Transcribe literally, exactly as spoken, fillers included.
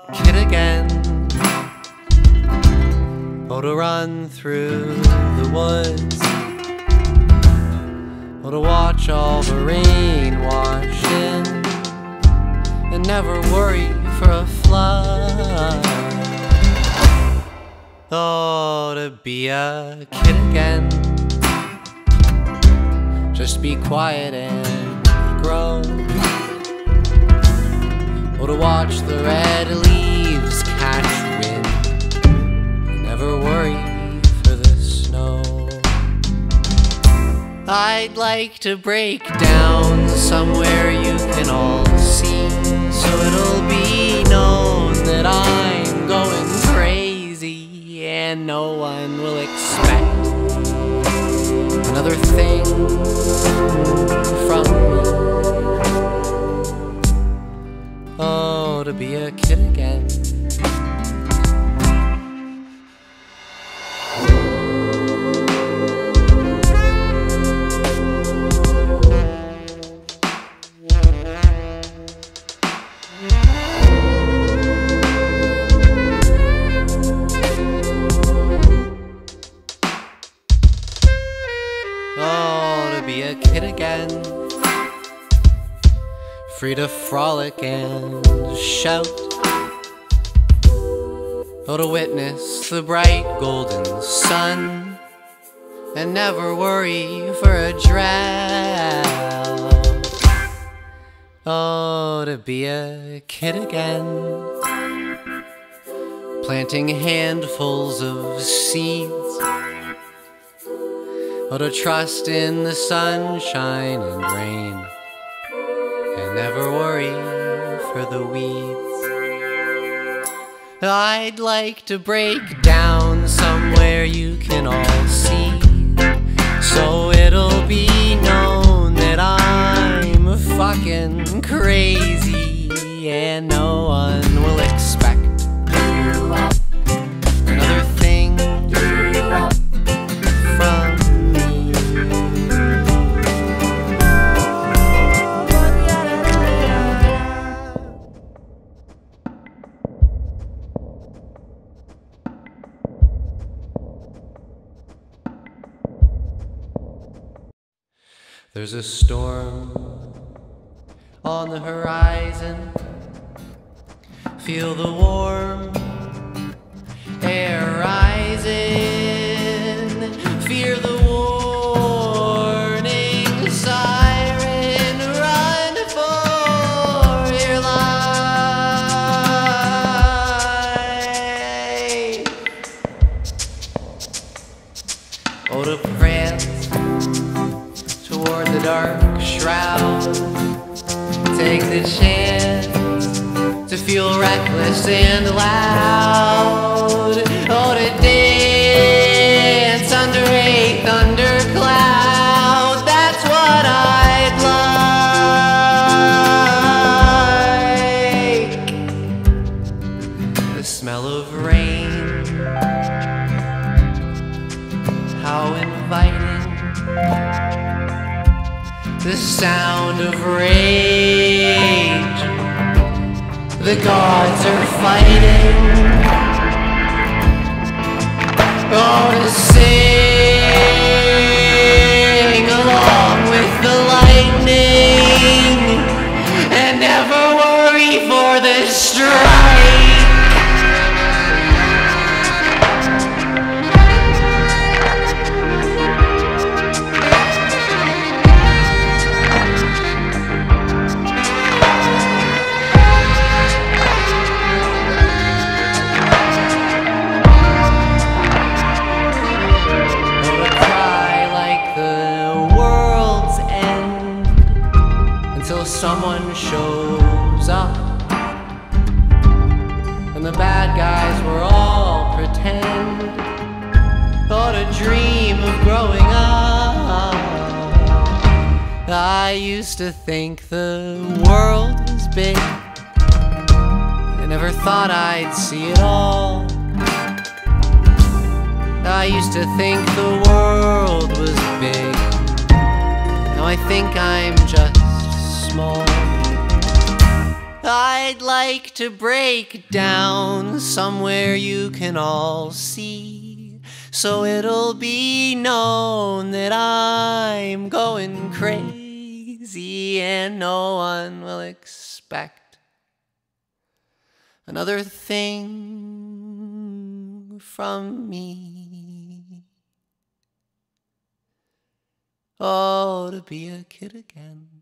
kid again. Oh, to run through the woods. Oh, to watch all the rain wash in and never worry for a flood. Oh, to be a kid again. Just be quiet and grow. Oh, to watch the red leaves catch wind and never worry for the snow. I'd like to break down somewhere you can all see, so it'll be known that I'm going crazy, and no one will expect another thing from me. Oh, to be a kid again. Oh, to be a kid again. Free to frolic and shout. Oh, to witness the bright golden sun and never worry for a drought. Oh, to be a kid again. Planting handfuls of seeds. Oh, to trust in the sunshine and rain and never worry for the weeds. I'd like to break down somewhere you can all see, so it'll be known that I'm fucking crazy, and no one will expect another thing from me. There's a storm on the horizon. Feel the warm air rising. Fear the warning siren. Run for your life. Oh, to prance toward the dark shroud. Take the chance to feel reckless and loud. Oh, to dance under a thundercloud. That's what I'd like. The smell of rain, how inviting. The sound of rage, the gods are fighting. Oh, to sing along with the lightning and never worry for the strike. Someone shows up and the bad guys were all pretend. Thought a dream of growing up. I used to think the world was big. I never thought I'd see it all. I used to think the world was big. Now I think I'm just small. I'd like to break down somewhere you can all see, so it'll be known that I'm going crazy and no one will expect another thing from me. Oh, to be a kid again.